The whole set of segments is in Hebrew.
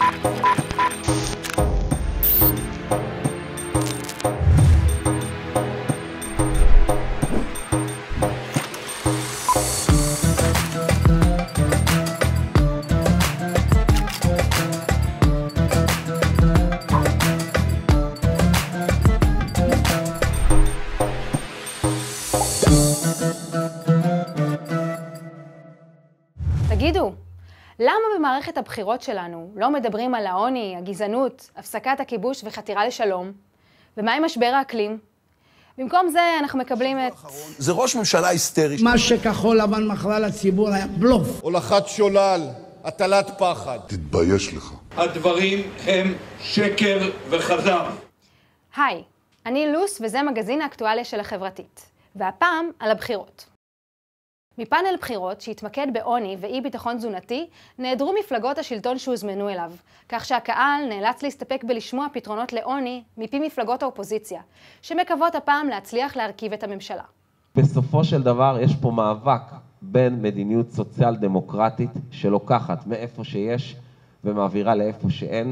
תגידו, למה במערכת הבחירות שלנו לא מדברים על העוני, הגזענות, הפסקת הכיבוש וחתירה לשלום? ומה עם משבר האקלים? במקום זה אנחנו מקבלים את... זה ראש ממשלה היסטרי. מה שכחול לבן מכרה לציבור היה בלוף. הולכת שולל, הטלת פחד. תתבייש לך. הדברים הם שקר וחזר. היי, אני לוס וזה מגזין האקטואליה של החברתית. והפעם על הבחירות. מפאנל בחירות שהתמקד בעוני ואי ביטחון תזונתי, נעדרו מפלגות השלטון שהוזמנו אליו, כך שהקהל נאלץ להסתפק בלשמוע פתרונות לעוני מפי מפלגות האופוזיציה, שמקוות הפעם להצליח להרכיב את הממשלה. בסופו של דבר יש פה מאבק בין מדיניות סוציאל דמוקרטית שלוקחת מאיפה שיש ומעבירה לאיפה שאין,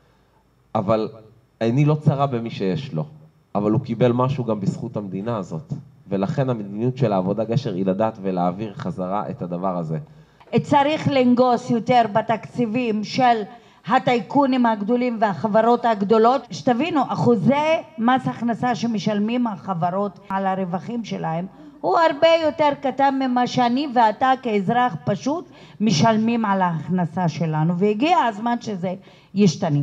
אבל אני לא צרה במי שיש לו, אבל הוא קיבל משהו גם בזכות המדינה הזאת. ולכן המדיניות של העבודה גשר היא לדעת ולהעביר חזרה את הדבר הזה. צריך לנגוס יותר בתקציבים של הטייקונים הגדולים והחברות הגדולות. שתבינו, אחוזי מס הכנסה שמשלמים החברות על הרווחים שלהם, הוא הרבה יותר קטן ממה שאני ואתה כאזרח פשוט משלמים על ההכנסה שלנו, והגיע הזמן שזה ישתנה.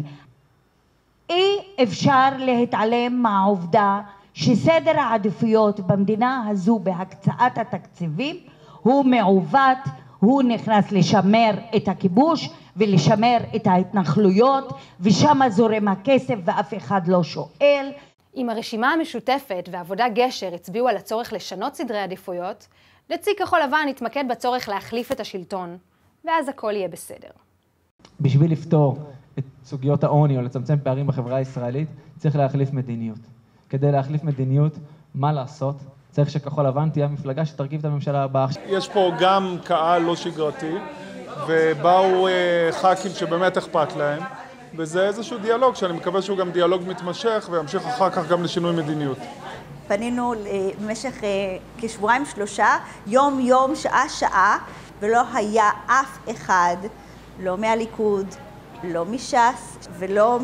אי אפשר להתעלם מהעובדה שסדר העדיפויות במדינה הזו בהקצאת התקציבים הוא מעוות, הוא נכנס לשמר את הכיבוש ולשמר את ההתנחלויות, ושם זורם הכסף ואף אחד לא שואל. אם הרשימה המשותפת ועבודה גשר הצביעו על הצורך לשנות סדרי עדיפויות, נציג כחול לבן יתמקד בצורך להחליף את השלטון, ואז הכל יהיה בסדר. בשביל לפתור את סוגיות העוני או לצמצם פערים בחברה הישראלית, צריך להחליף מדיניות. כדי להחליף מדיניות, מה לעשות? צריך שכחול לבן תהיה המפלגה שתרכיב את הממשלה הבאה. יש פה גם קהל לא שגרתי, ובאו ח"כים שבאמת אכפת להם, וזה איזשהו דיאלוג שאני מקווה שהוא גם דיאלוג מתמשך וימשיך אחר כך גם לשינוי מדיניות. פנינו במשך כשבועיים שלושה, יום שעה, ולא היה אף אחד, לא מהליכוד, לא מש"ס ולא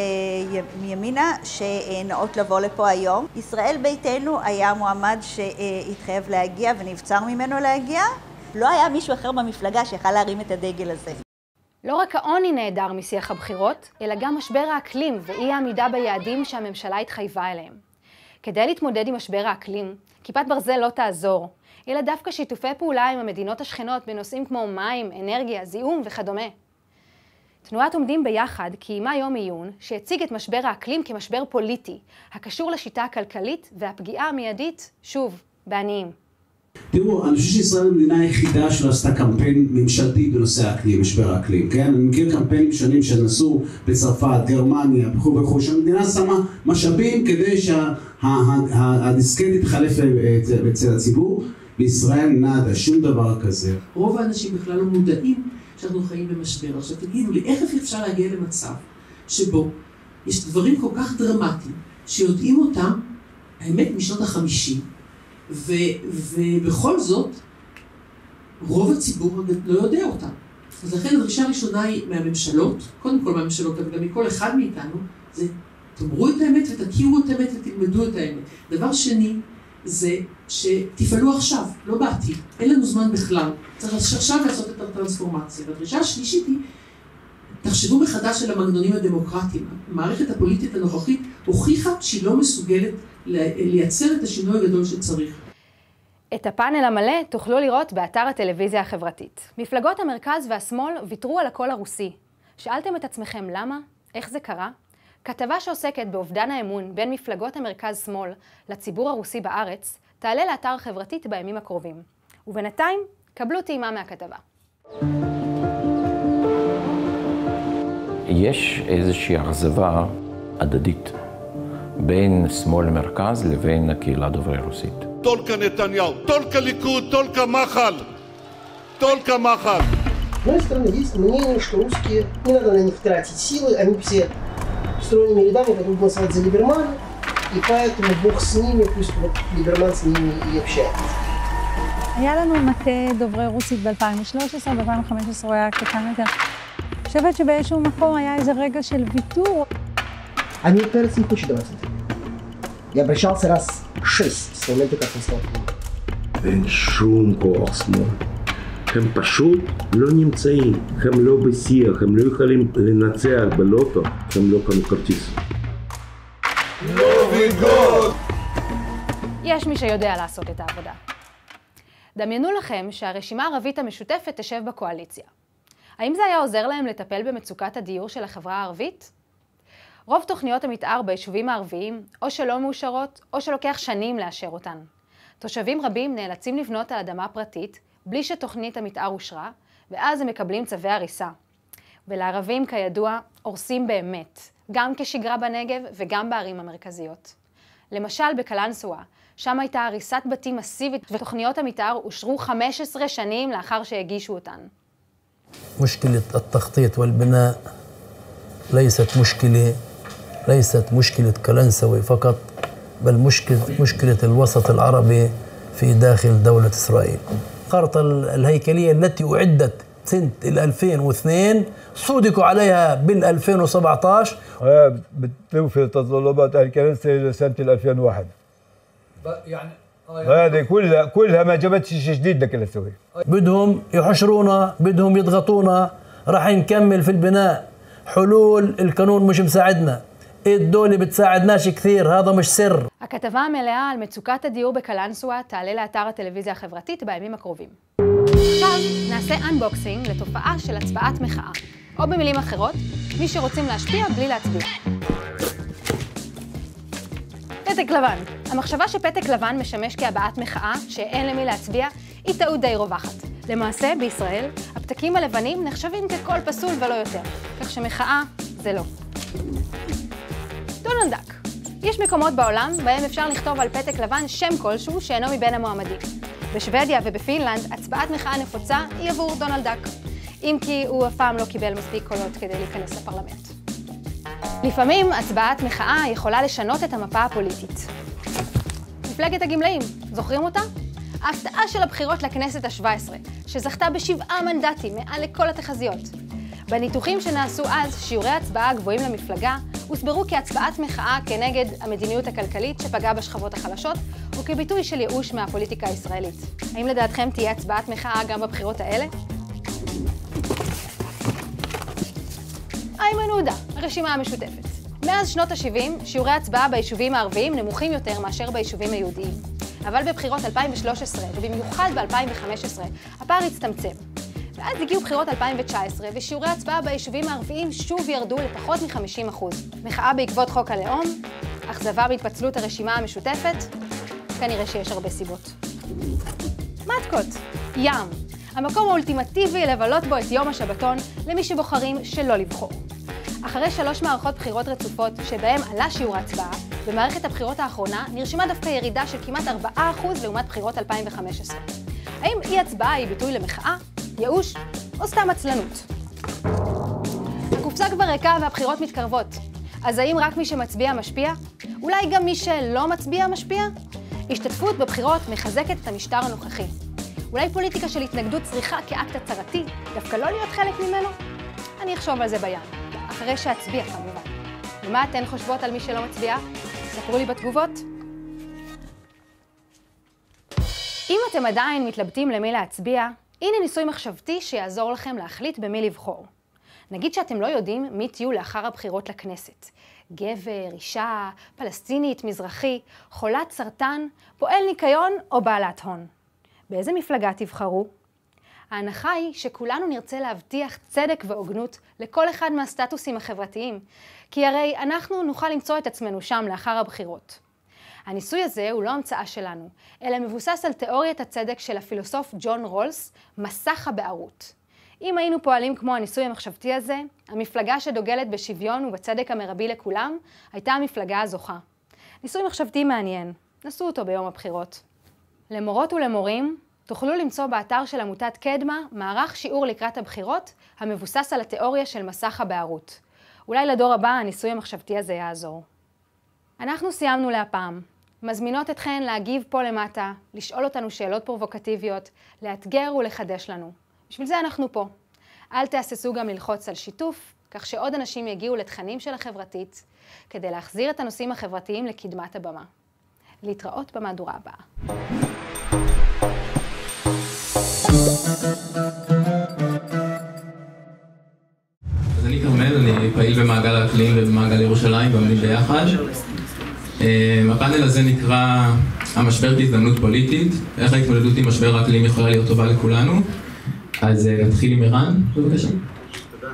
מימינה שנאות לבוא לפה היום. ישראל ביתנו היה מועמד שהתחייב להגיע ונבצר ממנו להגיע. לא היה מישהו אחר במפלגה שיכל להרים את הדגל הזה. לא רק העוני נעדר משיח הבחירות, אלא גם משבר האקלים ואי העמידה ביעדים שהממשלה התחייבה אליהם. כדי להתמודד עם משבר האקלים, כיפת ברזל לא תעזור, אלא דווקא שיתופי פעולה עם המדינות השכנות בנושאים כמו מים, אנרגיה, זיהום וכדומה. תנועת עומדים ביחד קיימה יום עיון שהציג את משבר האקלים כמשבר פוליטי, הקשור לשיטה הכלכלית והפגיעה המיידית, שוב, בעניים. תראו, אני חושב שישראל היא המדינה היחידה שלא עשתה קמפיין ממשלתי בנושא האקלים, משבר האקלים, כן? אני מכיר קמפיינים שונים שנעשו בצרפת, גרמניה, וכו', שהמדינה שמה משאבים כדי שהדיסקט יתחלף אצל הציבור. בישראל נדה, שום דבר כזה. רוב האנשים בכלל לא מודעים שאנחנו חיים במשבר. עכשיו תגידו לי, איך אפשר להגיע למצב שבו יש דברים כל כך דרמטיים שיודעים אותם, האמת משנות ה-50, ובכל זאת רוב הציבור לא יודע אותם. אז לכן הדרישה הראשונה היא מהממשלות, קודם כל מהממשלות, אבל גם מכל אחד מאיתנו, זה תאמרו את האמת ותכירו את האמת ותלמדו את האמת. דבר שני, זה שתפעלו עכשיו, לא בעתיד. אין לנו זמן בכלל. צריך עכשיו לעשות את הטרנספורמציה. והדרישה השלישית היא, תחשבו מחדש על המנגנונים הדמוקרטיים. המערכת הפוליטית הנוכחית הוכיחה שהיא לא מסוגלת לייצר את השינוי הגדול שצריך. את הפאנל המלא תוכלו לראות באתר הטלוויזיה החברתית. מפלגות המרכז והשמאל ויתרו על הקול הרוסי. שאלתם את עצמכם למה? איך זה קרה? כתבה שעוסקת באובדן האמון בין מפלגות המרכז-שמאל לציבור הרוסי בארץ, תעלה לאתר החברתית בימים הקרובים. ובינתיים, קבלו טעימה מהכתבה. יש איזושהי אכזבה הדדית בין שמאל למרכז לבין הקהילה דוברי רוסית. טולקה נתניהו, טולקה ליכוד, טולקה מחל, טולקה מחל. одной стороны, есть мнение, что русские, не надо на них тратить силы, они все стройными рядами пойдут голосовать за Либермана, и поэтому Бог с ними, пусть вот Либерман с ними и общается. היה לנו מטה דוברי רוסית ב-2013, ב-2015 הוא היה קטן יותר. אני חושבת שבאיזשהו מקום היה איזה רגע של ויתור. אני פרץ не хочет давать это. Я обращался раз 6 с момента, как он стал. אין שום כוח שמאל. הם פשוט לא נמצאים, הם לא בשיח, הם לא יכולים לנצח בלוטו, הם לא קנו כרטיס. יש מי שיודע לעשות את העבודה. דמיינו לכם שהרשימה הערבית המשותפת תשב בקואליציה. האם זה היה עוזר להם לטפל במצוקת הדיור של החברה הערבית? רוב תוכניות המתאר ביישובים הערביים או שלא מאושרות או שלוקח שנים לאשר אותן. תושבים רבים נאלצים לבנות על אדמה פרטית בלי שתוכנית המתאר אושרה, ואז הם מקבלים צווי הריסה. ולערבים כידוע הורסים באמת, גם כשגרה בנגב וגם בערים המרכזיות. למשל בקלנסווה, שם הייתה הריסת בתים מסיבית ותוכניות המתאר אושרו 15 שנים לאחר שהגישו אותן. مشكلة التخطيط والبناء ليست مشكلة كلنسوي فقط بل مشكلة الوسط العربي في داخل دولة إسرائيل. الخارطة الهيكلية التي أعدت سنة 2002 صودقوا عليها بال2017 بتوفي تطلبات الكنيسة لسنة 2001 يعني هذه كلها ما جابتش شيء جديد لكنيسة. بدهم يحشرونا، بدهم يضغطونا، راح نكمل في البناء. حلول القانون مش مساعدنا، الدولة بتساعدناش كثير، هذا مش سر. הכתבה המלאה על מצוקת הדיור בקלנסווה תעלה לאתר הטלוויזיה החברתית בימים הקרובים. עכשיו נעשה אנבוקסינג לתופעה של הצבעת מחאה, או במילים אחרות, מי שרוצים להשפיע בלי להצביע. פתק לבן. המחשבה שפתק לבן משמש כהבעת מחאה שאין למי להצביע היא טעות די רווחת. למעשה, בישראל, הפתקים הלבנים נחשבים ככל פסול ולא יותר, כך שמחאה זה לא. דונלד דאק. יש מקומות בעולם בהם אפשר לכתוב על פתק לבן שם כלשהו שאינו מבין המועמדים. בשוודיה ובפינלנד, הצבעת מחאה נפוצה היא עבור דונלד דאק, אם כי הוא אף פעם לא קיבל מספיק קולות כדי להיכנס לפרלמנט. לפעמים הצבעת מחאה יכולה לשנות את המפה הפוליטית. מפלגת הגמלאים, זוכרים אותה? ההפתעה של הבחירות לכנסת ה-17, שזכתה ב7 מנדטים מעל לכל התחזיות. בניתוחים שנעשו אז, שיעורי הצבעה גבוהים למפלגה הוסברו כהצבעת מחאה כנגד המדיניות הכלכלית שפגעה בשכבות החלשות, וכביטוי של ייאוש מהפוליטיקה הישראלית. האם לדעתכם תהיה הצבעת מחאה גם בבחירות האלה? איימן עודה, הרשימה המשותפת. מאז שנות ה-70, שיעורי הצבעה ביישובים הערביים נמוכים יותר מאשר ביישובים היהודיים. אבל בבחירות 2013, ובמיוחד ב-2015, הפער הצטמצם. ואז הגיעו בחירות 2019, ושיעורי הצבעה ביישובים הערביים שוב ירדו לפחות מ-50%. מחאה בעקבות חוק הלאום, אכזבה בהתפצלות הרשימה המשותפת, כנראה שיש הרבה סיבות. מתקות, ים, המקום האולטימטיבי לבלות בו את יום השבתון למי שבוחרים שלא לבחור. אחרי 3 מערכות בחירות רצופות שבהם עלה שיעור ההצבעה, במערכת הבחירות האחרונה נרשמה דווקא ירידה של כמעט 4% לעומת בחירות 2015. האם אי הצבעה היא ביטוי למחאה, ייאוש או סתם עצלנות? הקופסה כבר ריקה והבחירות מתקרבות. אז האם רק מי שמצביע משפיע? אולי גם מי שלא מצביע משפיע? השתתפות בבחירות מחזקת את המשטר הנוכחי. אולי פוליטיקה של התנגדות צריכה כאקט הצהרתי, דווקא לא להיות חלק ממנו? אני אחשוב על זה בים, אחרי שאצביע כמובן. ומה אתן חושבות על מי שלא מצביע? ספרו לי בתגובות. אם אתם עדיין מתלבטים למי להצביע, הנה ניסוי מחשבתי שיעזור לכם להחליט במי לבחור. נגיד שאתם לא יודעים מי תהיו לאחר הבחירות לכנסת. גבר, אישה, פלסטינית, מזרחי, חולת סרטן, פועל ניקיון או בעלת הון. באיזה מפלגה תבחרו? ההנחה היא שכולנו נרצה להבטיח צדק והוגנות לכל אחד מהסטטוסים החברתיים, כי הרי אנחנו נוכל למצוא את עצמנו שם לאחר הבחירות. הניסוי הזה הוא לא המצאה שלנו, אלא מבוסס על תיאוריית הצדק של הפילוסוף ג'ון רולס, מסך הבערות. אם היינו פועלים כמו הניסוי המחשבתי הזה, המפלגה שדוגלת בשוויון ובצדק המרבי לכולם, הייתה המפלגה הזוכה. ניסוי מחשבתי מעניין, נסו אותו ביום הבחירות. למורות ולמורים, תוכלו למצוא באתר של עמותת קדמה מערך שיעור לקראת הבחירות המבוסס על התיאוריה של מסך הבערות. אולי לדור הבא הניסוי המחשבתי הזה יעזור. אנחנו סיימנו להפעם. מזמינות אתכן להגיב פה למטה, לשאול אותנו שאלות פרובוקטיביות, לאתגר ולחדש לנו. בשביל זה אנחנו פה. אל תהססו גם ללחוץ על שיתוף, כך שעוד אנשים יגיעו לתכנים של החברתית, כדי להחזיר את הנושאים החברתיים לקדמת הבמה. להתראות במהדורה הבאה. אז אני כרמל, אני פעיל במעגל האקלים ובמעגל ירושלים, ועומדים ביחד. הפאנל הזה נקרא המשבר כהזדמנות פוליטית, איך ההתמודדות עם משבר האקלים יכולה להיות טובה לכולנו. אז נתחיל עם ערן, בבקשה. תודה.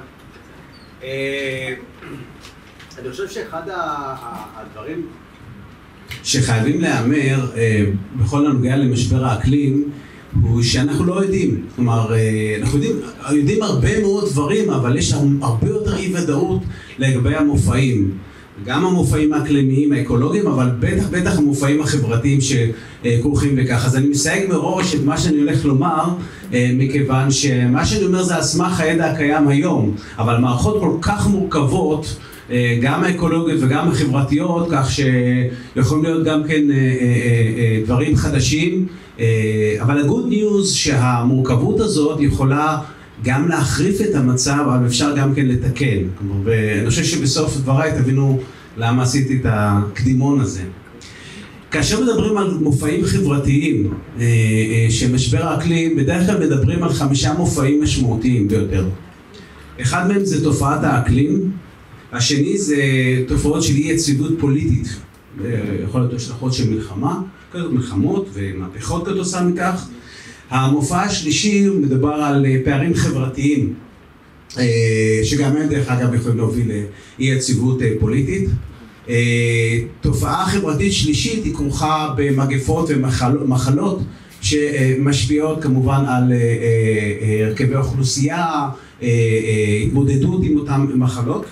אני חושב שאחד הדברים שחייבים להיאמר בכל הנוגע למשבר האקלים הוא שאנחנו לא יודעים. כלומר, אנחנו יודעים הרבה מאוד דברים, אבל יש הרבה יותר אי ודאות לגבי המופעים. גם המופעים האקלימיים, האקולוגיים, אבל בטח המופעים החברתיים שכרוכים בכך. אז אני מסייג מראש את מה שאני הולך לומר, מכיוון שמה שאני אומר זה על סמך הידע הקיים היום, אבל מערכות כל כך מורכבות, גם האקולוגיות וגם החברתיות, כך שיכולים להיות גם כן דברים חדשים, אבל ה-good news שהמורכבות הזאת יכולה גם להחריף את המצב, אבל אפשר גם כן לתקן. ואני חושב שבסוף דבריי תבינו למה עשיתי את הקדימון הזה. כאשר מדברים על מופעים חברתיים שמשבר האקלים, בדרך כלל מדברים על 5 מופעים משמעותיים ביותר. אחד מהם זה תופעת האקלים, השני זה תופעות של אי יציבות פוליטית, יכול להיות השלכות של מלחמות ומהפכות כתוצאה מכך. המופע השלישי מדבר על פערים חברתיים, שגם הם דרך אגב יכולים להוביל לאי יציבות פוליטית. תופעה חברתית שלישית היא כרוכה במגפות ומחלות שמשפיעות כמובן על הרכבי אוכלוסייה, התמודדות עם אותן מחלות.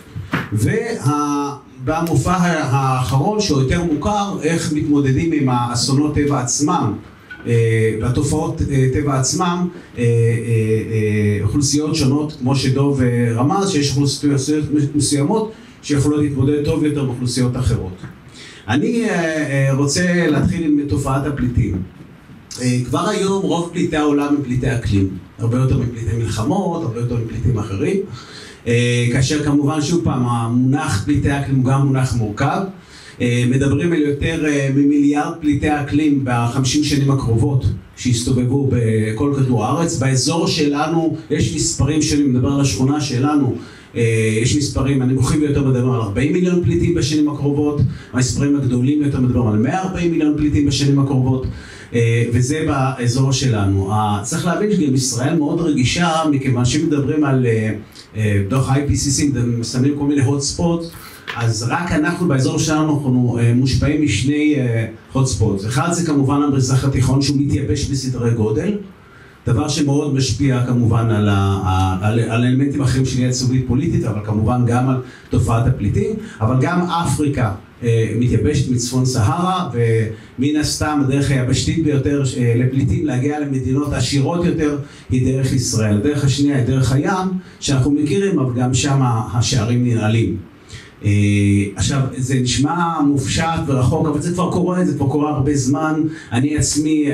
ובמופע האחרון שהוא יותר מוכר, איך מתמודדים עם האסונות טבע עצמם, בתופעות טבע עצמם, אוכלוסיות שונות כמו שדוב רמז, שיש אוכלוסיות מסוימות שיכולות להתמודד טוב יותר באוכלוסיות אחרות. אני רוצה להתחיל עם תופעת הפליטים. כבר היום רוב פליטי העולם הם פליטי אקלים, הרבה יותר מפליטי מלחמות, הרבה יותר מפליטים אחרים, כאשר כמובן שוב פעם המונח פליטי אקלים הוא גם מונח מורכב. מדברים על יותר ממיליארד פליטי אקלים ב-50 שנים הקרובות שהסתובבו בכל כדור הארץ. באזור שלנו יש מספרים שונים, מדבר על השכונה שלנו, יש מספרים הנמוכים ביותר, מדברים על 40 מיליון פליטים בשנים הקרובות, המספרים הגדולים יותר מדברים על 140 מיליון פליטים בשנים הקרובות, וזה באזור שלנו. צריך להבין שגם ישראל מאוד רגישה, מכיוון שמדברים על דוח IPCC, מסמנים כל מיני hot spots, אז רק אנחנו באזור שלנו אנחנו מושפעים משני hot spots. אחד זה כמובן המזרח התיכון שהוא מתייבש בסדרי גודל, דבר שמאוד משפיע כמובן על אלמנטים אחרים של יציבות פוליטית, אבל כמובן גם על תופעת הפליטים, אבל גם אפריקה מתייבשת מצפון סהרה, ומן הסתם הדרך היבשתית ביותר לפליטים להגיע למדינות עשירות יותר היא דרך ישראל. הדרך השנייה היא דרך הים, שאנחנו מכירים, אבל גם שם השערים ננעלים. עכשיו, זה נשמע מופשט ורחוק, אבל זה כבר קורה הרבה זמן. אני עצמי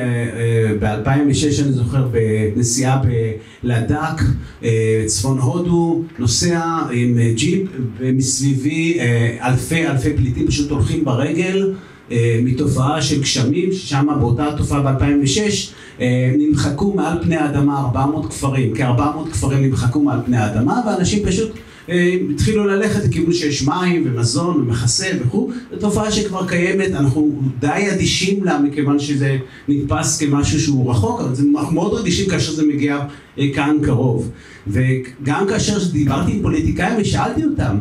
ב-2006, אני זוכר, בנסיעה בלדק, צפון הודו, נוסע עם ג'יפ, ומסביבי אלפי פליטים פשוט הולכים ברגל, מתופעה של גשמים, ששם באותה תופעה ב-2006, נמחקו מעל פני האדמה 400 כפרים, כ-400 כפרים נמחקו מעל פני האדמה, ואנשים פשוט התחילו ללכת לכיוון שיש מים ומזון ומחסה וכו'. זו תופעה שכבר קיימת, אנחנו די אדישים לה מכיוון שזה נתפס כמשהו שהוא רחוק, אבל אנחנו מאוד רגישים כאשר זה מגיע כאן קרוב. וגם כאשר דיברתי עם פוליטיקאים ושאלתי אותם,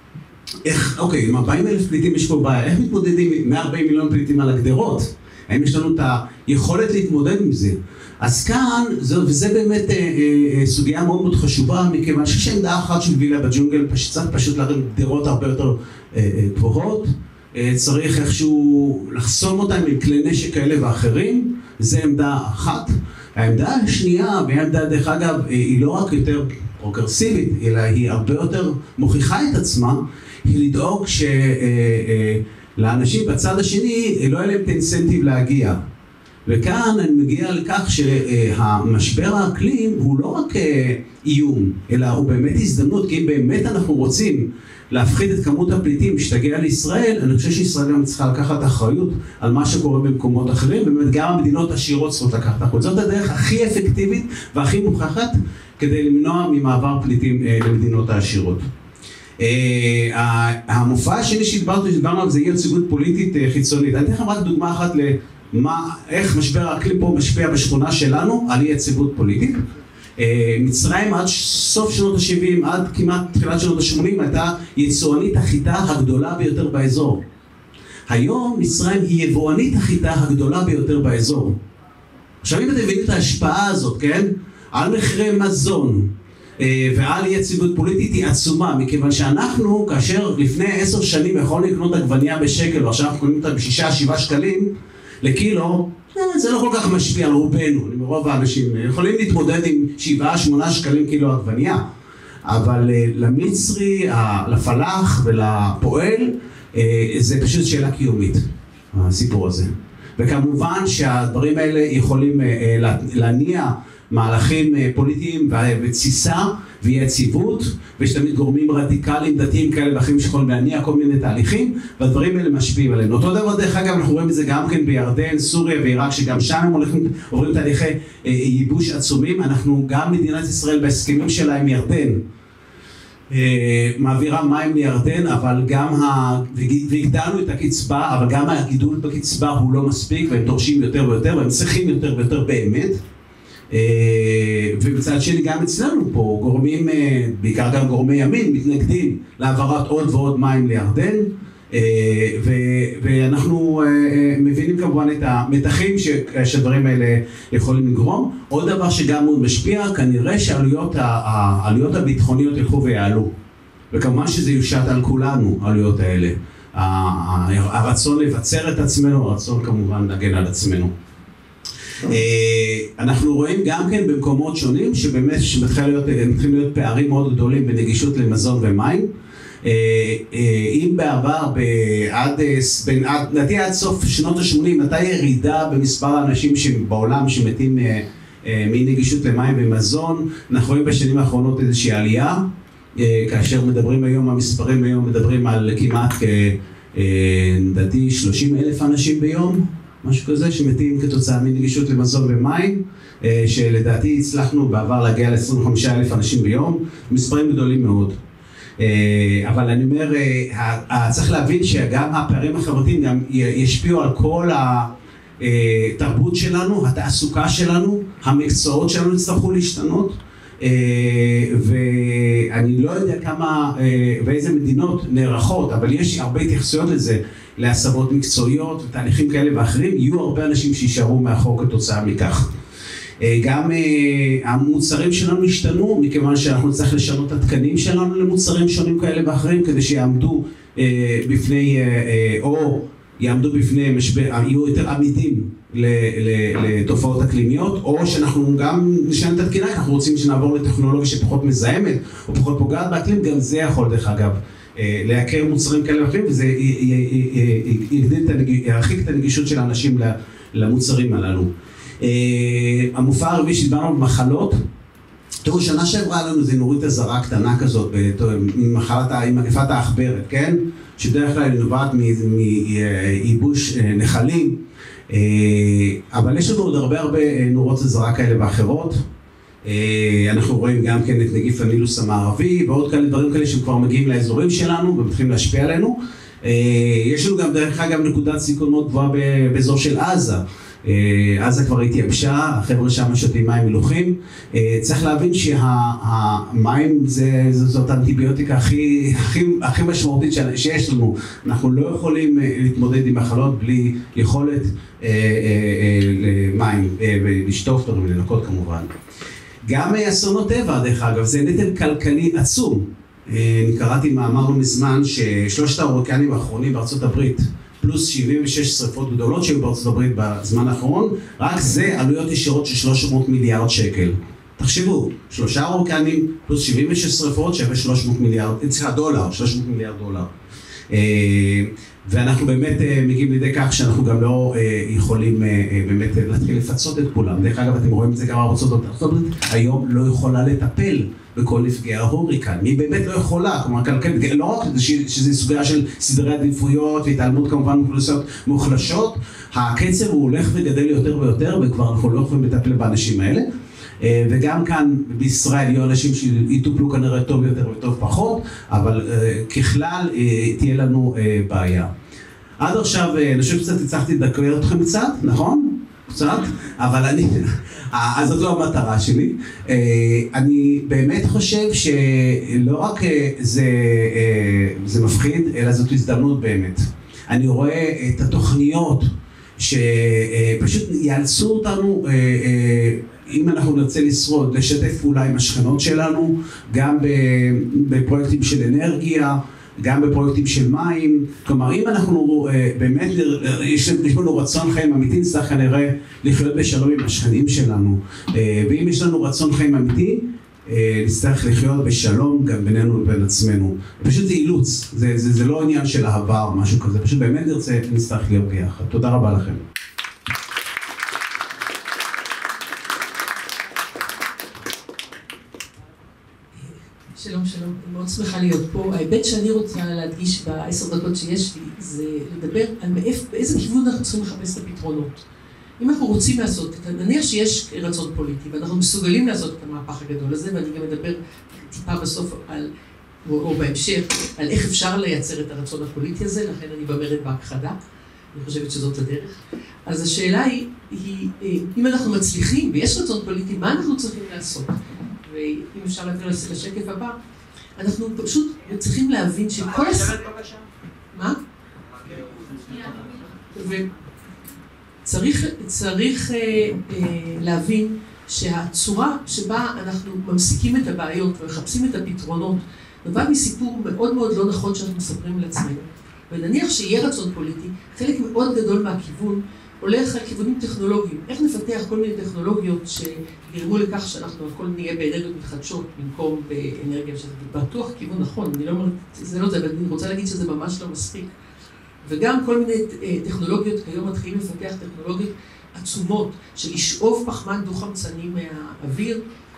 איך, אוקיי, עם 40,000 פליטים יש פה בעיה, איך מתמודדים עם 140 מיליון פליטים על הגדרות? האם יש לנו את היכולת להתמודד עם זה? אז כאן, וזה באמת סוגיה מאוד מאוד חשובה, מכיוון שיש עמדה אחת של וילה בג'ונגל, צריך פשוט להרים גדרות הרבה יותר גבוהות, צריך איכשהו לחסום אותם עם כלי נשק כאלה ואחרים, זה עמדה אחת. העמדה השנייה, והעמדה דרך אגב, היא לא רק יותר פרוגרסיבית, אלא היא הרבה יותר מוכיחה את עצמה, היא לדאוג שלאנשים בצד השני לא יהיה להם את האינסנטיב להגיע. וכאן אני מגיע לכך שהמשבר האקלים הוא לא רק איום, אלא הוא באמת הזדמנות, כי אם באמת אנחנו רוצים להפחית את כמות הפליטים שתגיע לישראל, אני חושב שישראל גם צריכה לקחת אחריות על מה שקורה במקומות אחרים, ובאמת גם המדינות עשירות צריכות לקחת אחריות. זאת הדרך הכי אפקטיבית והכי מוכחת כדי למנוע ממעבר פליטים למדינות העשירות. המופע השני שדיברנו על זה היא יציבות פוליטית חיצונית. אני אתן לכם רק דוגמה אחת איך משבר האקלים פה משפיע בשכונה שלנו על אי יציבות פוליטית. מצרים עד סוף שנות ה-70, עד כמעט תחילת שנות ה-80, הייתה יצואנית החיטה הגדולה ביותר באזור. היום מצרים היא יבואנית החיטה הגדולה ביותר באזור. עכשיו אם אתם מבינים את ההשפעה הזאת, כן? על מחירי מזון ועל יציבות פוליטית היא עצומה, מכיוון שאנחנו, כאשר לפני 10 שנים יכולנו לקנות עגבנייה בשקל, ועכשיו אנחנו קונים אותה ב6-7 שקלים לקילו, זה לא כל כך משפיע על רובנו, רוב האנשים יכולים להתמודד עם 7-8 שקלים קילו עגבנייה, אבל למצרי, לפלח ולפועל, זה פשוט שאלה קיומית, הסיפור הזה. וכמובן שהדברים האלה יכולים להניע מהלכים פוליטיים ותסיסה ויציבות, ויש תמיד גורמים רדיקליים, דתיים כאלה ואחרים שיכולים להניע כל מיני תהליכים, והדברים האלה משפיעים עלינו. אותו דבר דרך אגב, אנחנו רואים את זה גם כן בירדן, סוריה ועיראק, שגם שם הם עוברים תהליכי ייבוש עצומים. אנחנו גם מדינת ישראל בהסכמים שלה עם ירדן, מעבירה מים לירדן, אבל גם והגדלנו את הקצבה, אבל גם הגידול בקצבה הוא לא מספיק, והם דורשים יותר ויותר, והם צריכים יותר ויותר באמת. ובצד שני גם אצלנו פה גורמים, בעיקר גם גורמי ימין, מתנגדים להעברת עוד ועוד מים לירדן, ואנחנו מבינים כמובן את המתחים שהדברים האלה יכולים לגרום. עוד דבר שגם מאוד משפיע, כנראה שהעלויות הביטחוניות ילכו ויעלו, וכמובן שזה יושת על כולנו, העלויות האלה. הרצון לבצר את עצמנו, הרצון כמובן להגן על עצמנו. אנחנו רואים גם כן במקומות שונים שבאמת מתחילים להיות פערים מאוד גדולים בנגישות למזון ומים. אם בעבר עד סוף שנות ה-80 הייתה ירידה במספר האנשים בעולם שמתים מנגישות למים ומזון, אנחנו רואים בשנים האחרונות איזושהי עלייה, כאשר מדברים היום, המספרים היום מדברים על כמעט לדעתי 30,000 אנשים ביום, משהו כזה, שמתים כתוצאה מנגישות למזון ומים, שלדעתי הצלחנו בעבר להגיע ל-25,000 אנשים ביום, מספרים גדולים מאוד. אבל אני אומר, צריך להבין שגם הפערים החברתיים גם ישפיעו על כל התרבות שלנו, התעסוקה שלנו, המקצועות שלנו יצטרכו להשתנות, ואני לא יודע כמה ואיזה מדינות נערכות, אבל יש הרבה התייחסויות לזה, להסבות מקצועיות ותהליכים כאלה ואחרים. יהיו הרבה אנשים שישארו מאחור כתוצאה מכך. גם המוצרים שלנו השתנו, מכיוון שאנחנו צריך לשנות את התקנים שלנו למוצרים שונים כאלה ואחרים, כדי שיעמדו בפני, או יעמדו בפני משבר, יהיו יותר עמידים לתופעות אקלימיות, או שאנחנו גם נשנה את התקינה, אנחנו רוצים שנעבור לטכנולוגיה שפחות מזהמת או פחות פוגעת באקלים, גם זה יכול דרך אגב להכיר מוצרים כאלה ואחרים, וזה ירחיק את הנגישות של האנשים למוצרים הללו. המופע הרביעי שדיברנו במחלות, תראו, שנה שעברה לנו זה נורית הזרה קטנה כזאת, עם מגפת העכברת, כן? שבדרך כלל היא נובעת מייבוש נחלים, אבל יש לנו עוד הרבה נורות הזרה כאלה ואחרות. אנחנו רואים גם כן את נגיף הנילוס המערבי ועוד כאלה דברים כאלה שכבר מגיעים לאזורים שלנו ומתחילים להשפיע עלינו. יש לנו גם דרך אגב נקודת סיכון מאוד גבוהה באזור של עזה. עזה כבר התייבשה, החבר'ה שם שותים מים מלוחים. צריך להבין שהמים זאת האנטיביוטיקה הכי משמעותית שיש לנו. אנחנו לא יכולים להתמודד עם מחלות בלי יכולת למים ולשטוף אותם ולנקות כמובן. גם אסונות טבע, דרך אגב, זה נטל כלכלי עצום. אני קראתי מאמר לא מזמן ששלושת ההוריקנים האחרונים בארצות הברית, פלוס 76 שריפות גדולות שהיו בארצות הברית בזמן האחרון, רק זה עלויות ישירות של 300 מיליארד שקל. תחשבו, 3 הוריקנים פלוס 76 שריפות שווה 300 מיליארד דולר. ואנחנו באמת מגיעים לידי כך שאנחנו גם לא יכולים באמת להתחיל לפצות את כולם. דרך אגב, אתם רואים את זה גם ארצות הברית, היום לא יכולה לטפל בכל נפגעי ההוריקן. מי באמת לא יכולה? כלומר, לא רק שזה סוגיה של סדרי עדיפויות והתעלמות כמובן מאוכלוסיות מוחלשות, הקצב הוא הולך וגדל יותר ויותר, וכבר אנחנו לא יכולים לטפל באנשים האלה. וגם כאן בישראל יהיו אנשים שיטופלו כנראה טוב יותר וטוב פחות, אבל ככלל תהיה לנו בעיה. עד עכשיו, אני חושב שקצת הצלחתי לדקר אתכם קצת, נכון? קצת, אבל אז זאת לא המטרה שלי. אני באמת חושב שלא רק זה מפחיד, אלא זאת הזדמנות באמת. אני רואה את התוכניות שפשוט יאלצו אותנו, אם אנחנו נרצה לשרוד, לשתף פעולה עם השכנות שלנו, גם בפרויקטים של אנרגיה, גם בפרויקטים של מים. כלומר, אם אנחנו באמת, יש לנו רצון חיים אמיתי, נצטרך כנראה לחיות בשלום עם השכנים שלנו. ואם יש לנו רצון חיים אמיתי, נצטרך לחיות בשלום גם בינינו ובין עצמנו. פשוט זה אילוץ, זה לא עניין של אהבה או משהו כזה, פשוט באמת נצטרך להיות ביחד. תודה רבה לכם. שלום, שלום. אני מאוד שמחה להיות פה. ההיבט שאני רוצה להדגיש ב10 דקות שיש לי, זה לדבר על באיזה כיוון אנחנו צריכים לחפש את הפתרונות. אם אנחנו רוצים לעשות, נניח שיש רצון פוליטי, ואנחנו מסוגלים לעשות את המהפך הגדול הזה, ואני גם מדבר טיפה בסוף על, או בהמשך, על איך אפשר לייצר את הרצון הפוליטי הזה, לכן אני במרד בהכחדה, אני חושבת שזאת הדרך. אז השאלה היא, אם אנחנו מצליחים, ויש רצון פוליטי, מה אנחנו צריכים לעשות? ואם אפשר להעביר לשקף הבא, אנחנו פשוט צריכים להבין שכל מה? וצריך להבין שהצורה שבה אנחנו ממסיקים את הבעיות ומחפשים את הפתרונות נובע מסיפור מאוד מאוד לא נכון שאנחנו מספרים לעצמנו. ונניח שיהיה רצון פוליטי, חלק מאוד גדול מהכיוון הולך על כיוונים טכנולוגיים. איך נפתח כל מיני טכנולוגיות שיגרמו לכך שאנחנו הכל נהיה באנרגיות מתחדשות במקום באנרגיה, שזה בטוח כיוון נכון, אני לא אומרת, זה לא זה, אבל אני רוצה להגיד שזה ממש לא מספיק. וגם כל מיני טכנולוגיות, היום מתחילים לפתח טכנולוגיות עצומות של לשאוב פחמן דו-חמצני מהאוויר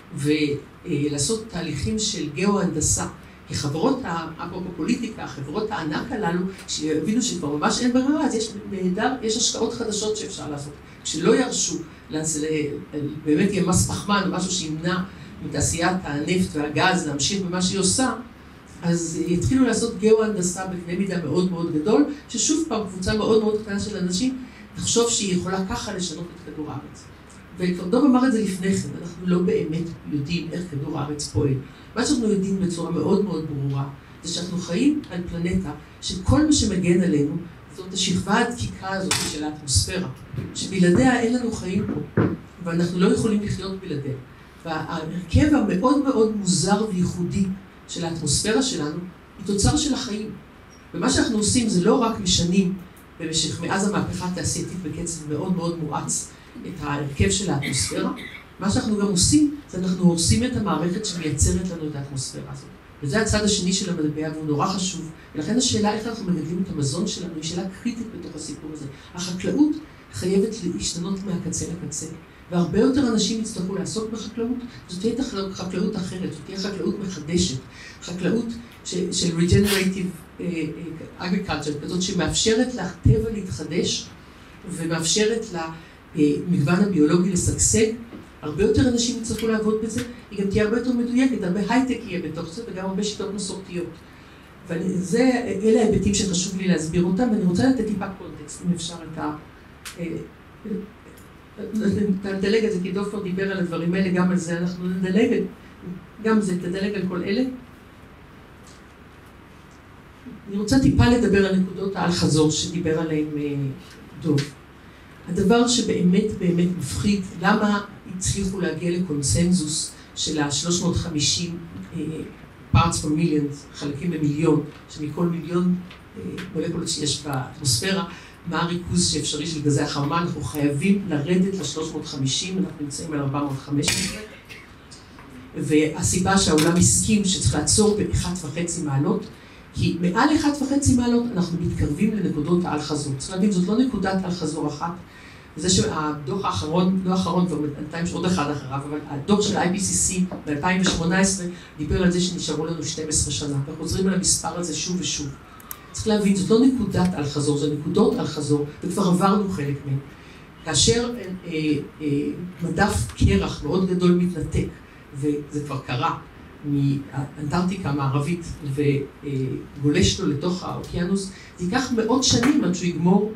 ולעשות תהליכים של גאו-הנדסה. כי חברות הפופוליטיקה, חברות הענק הללו, שיבינו שכבר ממש אין ברירה, אז יש השקעות חדשות שאפשר לעשות. כשלא ירשו, באמת יהיה מס פחמן או משהו שימנע מתעשיית הנפט והגז להמשיך במה שהיא עושה, אז יתחילו לעשות גאו-הנדסה בקנה מידה מאוד מאוד גדול, ששוב פעם קבוצה מאוד מאוד קטנה של אנשים תחשוב שהיא יכולה ככה לשנות את כדור הארץ. וכבר דוב אמר את זה לפני כן, אנחנו לא באמת יודעים איך כדור הארץ פועל. מה שאנחנו יודעים בצורה מאוד מאוד ברורה, זה שאנחנו חיים על פלנטה שכל מה שמגן עלינו, זאת השכבה הדקיקה הזאת של האטמוספירה, שבלעדיה אין לנו חיים פה, ואנחנו לא יכולים לחיות בלעדיה. וההרכב המאוד מאוד מוזר וייחודי של האטמוספירה שלנו, היא תוצר של החיים. ומה שאנחנו עושים זה לא רק משנים במשך מאז המהפכה התעשייתית בקצב מאוד מאוד מואץ את ההרכב של האטמוספירה, מה שאנחנו גם עושים, זה אנחנו הורסים את המערכת שמייצרת לנו את האטמוספירה הזאת. וזה הצד השני של המטבע, והוא נורא חשוב. ולכן השאלה איך אנחנו מגדלים את המזון שלנו, היא שאלה קריטית בתוך הסיפור הזה. החקלאות חייבת להשתנות מהקצה לקצה. והרבה יותר אנשים יצטרכו לעסוק בחקלאות, זאת תהיה חקלאות אחרת, זאת תהיה חקלאות מחדשת. חקלאות של regenerative agriculture, כזאת שמאפשרת לטבע להתחדש, ומאפשרת למגוון הביולוגי לשגשג. הרבה יותר אנשים יצטרכו לעבוד בזה, היא גם תהיה הרבה יותר מדויקת, הרבה הייטק יהיה בתוך זה, וגם הרבה שיטות מסורתיות. אלה ההיבטים שחשוב לי להסביר אותם, ואני רוצה לתת טיפה קונטקסט, אם אפשר את ה... נדלג על זה, כי דופר דיבר על הדברים האלה, גם על זה אנחנו נדלג, גם זה, תדלג על כל אלה. אני רוצה טיפה לדבר על נקודות העל חזור שדיבר עליהם דוב. הדבר שבאמת באמת מפחיד, למה הצליחו להגיע לקונסנזוס של ה-350 parts per million, חלקים במיליון, שמכל מיליון המולקולות שיש באטמוספירה, מה הריכוז שאפשרי של גזי החממה, אנחנו חייבים לרדת ל-350, אנחנו נמצאים על 415, והסיבה שהעולם הסכים שצריך לעצור ב-1.5 מעלות, כי מעל 1.5 מעלות אנחנו מתקרבים לנקודות העל חזור. צריך להבין, זאת לא נקודת על חזור אחת, וזה שהדוח האחרון, לא האחרון, ובינתיים יש עוד אחד אחריו, אבל הדוח של IPCC ב-2018 דיבר על זה שנשארו לנו 12 שנה, וחוזרים על המספר הזה שוב ושוב. צריך להבין, זאת לא נקודת על חזור, זה נקודות על חזור, וכבר עברנו חלק מהן. כאשר מדף קרח מאוד גדול מתנתק, וזה כבר קרה, מאנטארקטיקה המערבית וגולש לו לתוך האוקיינוס, זה ייקח מאות שנים עד שהוא יגמור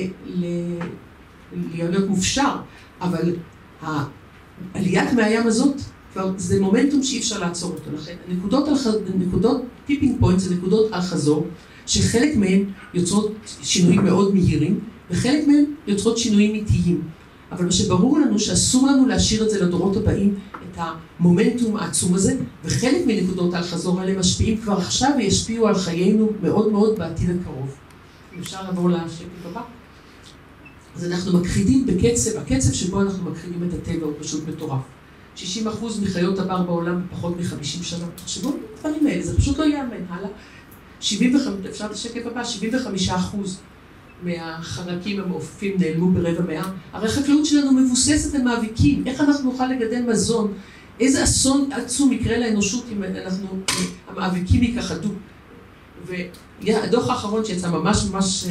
להיות מופשר, אבל העליית מהים הזאת, כבר זה מומנטום שאי אפשר לעצור אותו. לכן, נקודות טיפינג פוינט זה נקודות על חזור, שחלק מהן יוצרות שינויים מאוד מהירים, וחלק מהן יוצרות שינויים איטיים. אבל מה שברור לנו שאסור לנו להשאיר את זה לדורות הבאים, את המומנטום העצום הזה, וחלק מנקודות על חזור האלה משפיעים כבר עכשיו וישפיעו על חיינו מאוד מאוד בעתיד הקרוב. אפשר לעבור לשקף הבא? אז אנחנו מכחידים בקצב, הקצב שבו אנחנו מכחידים את הטבע הוא פשוט מטורף. 60% מחיות הבר בעולם בפחות מ-50 שנה. תחשבו דברים האלה, זה פשוט לא יאמן. הלאה. אפשר את השקף הבא, 75% מהחרקים המעופפים נעלמו ברבע מאה. הרי החקלאות שלנו מבוססת על מאביקים. איך אנחנו נוכל לגדל מזון? איזה אסון עצום יקרה לאנושות אם המאביקים ייכחדו? והדוח האחרון שיצא ממש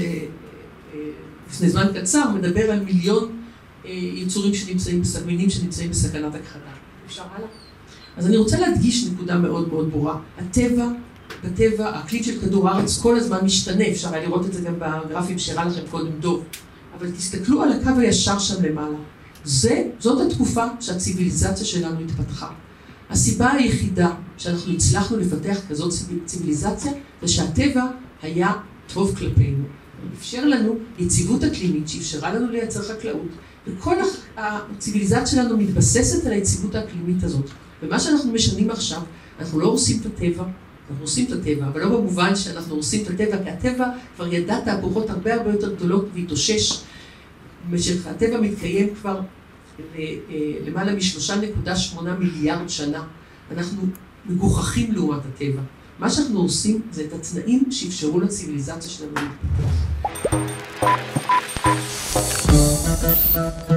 לפני זמן קצר, מדבר על מיליון יצורים מינים שנמצאים בסכנת הכחדה. אפשר הלאה? אז אני רוצה להדגיש נקודה מאוד מאוד ברורה. בטבע, האקלים של כדור הארץ כל הזמן משתנה, אפשר היה לראות את זה גם בגרפים שהראה לכם קודם דוב. אבל תסתכלו על הקו הישר שם למעלה. זאת התקופה שהציביליזציה שלנו התפתחה. הסיבה היחידה שאנחנו הצלחנו לפתח כזאת ציביליזציה, זה שהטבע היה טוב כלפינו. אפשר לנו יציבות אקלימית שאפשרה לנו לייצר חקלאות, וכל הציביליזציה שלנו מתבססת על היציבות האקלימית הזאת. ומה שאנחנו משנים עכשיו, אנחנו לא הורסים את הטבע, אנחנו עושים את הטבע, אבל לא במובן שאנחנו עושים את הטבע, כי הטבע כבר ידע תהפוכות הרבה יותר גדולות והתאושש. הטבע מתקיים כבר למעלה מ3.8 מיליארד שנה. אנחנו מגוחכים לעומת הטבע. מה שאנחנו עושים זה את התנאים שאפשרו לציביליזציה שלנו להתפתח.